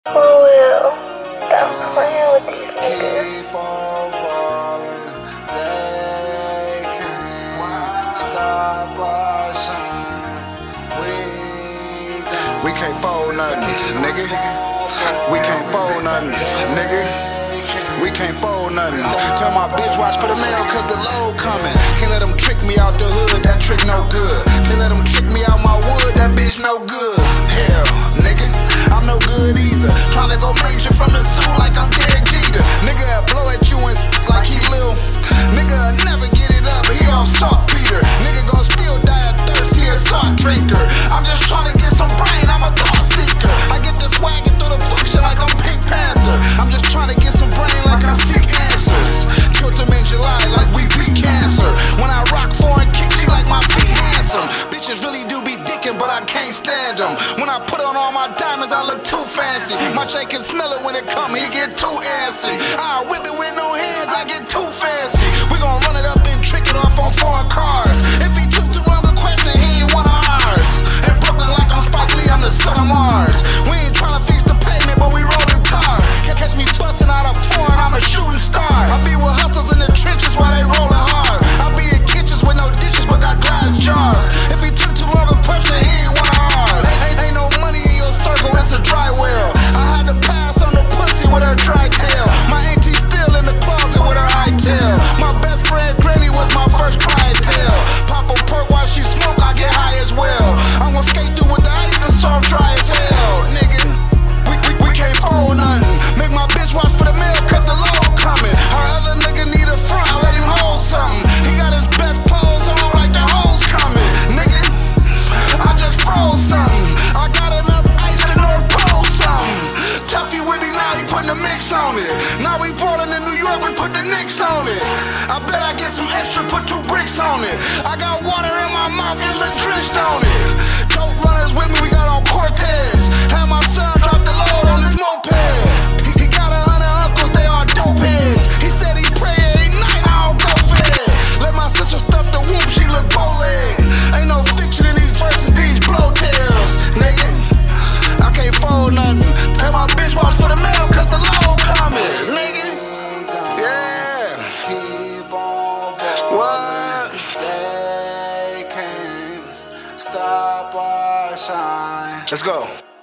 For real, stop playing with these niggas. We can't fold nothing, nigga. We can't fold nothing, nigga. We can't fold nothing. Tell my bitch watch for the mail cause the load coming. Can't let them trick me out the hood, that trick no good. Can't let them trick me out my wood, that bitch no good. Hell, nigga, I'm no good either. Tryna go major from the zoo like I'm Derek Jeter. Nigga blow at you and like he Lil. Nigga never get it up, he on saltpeter. Nigga gon' still die of thirst, he a salt drinker. I'm just tryna get some brain, I'm a thought seeker. I get the swagger through the function like I'm Pink Panther. I'm just tryna get some brain like I seek answers. Killed him in July like we beat cancer. When I rock foreign kick, she like my feet handsome. Bitches really do be dickin', but I can't stand them. When I put on all my diamonds, I look too fancy. My Jay can smell it when it come, he get too antsy. I whip it with no hands, I get too fancy. We gon' run it up and trick it off on foreign cars. If he took too long a question, he ain't one of ours. In Brooklyn like I'm Spike Lee, I'm the son of Mars. We ain't tryna fix the pavement, but we rollin' tar. Can't catch me bustin' out of foreign, I'm a shooting star. I be with hustlers in the trenches while they rollin' hard. I be in kitchens with no dishes, but got glass jars. If he took too long a question, he ain't one of ours. Ain't no money in your circle, it's a dry well. I had to pass on the pussy with her dry tail. My auntie still in the closet with her high tail. My best friend Granny was my first clientele. Pop a perk while she smoke, I get high as well. I'm gon' skate through with the ice, the soft dry as hell, nigga. We can't fold nothing. Make my bitch watch for the mail, cut the load coming. Her other nigga need a front, I let him hold something. He got his best clothes on like the hoes coming, nigga. I just froze something. I got enough ice to North Pole something. Tuffy with me now, he putting the mix on it. Now we ballin' in New York, we put the Knicks on it. I bet I get some extra, put 2 bricks on it. I got water in my mouth, it looks drenched on it. Dope runners with me, we got on Cortez. Had my son drop the load on his moped. He got 100 uncles, they all dope heads. He said he pray every night, I don't go fed. Let my sister stuff the womb, she look bow-legged. Ain't no fiction in these verses, these blowtails, nigga. I can't fold nothing. Tell my bitch watch for the mail, cause the load coming, nigga. Yeah. What? They can't stop our shine. Let's go.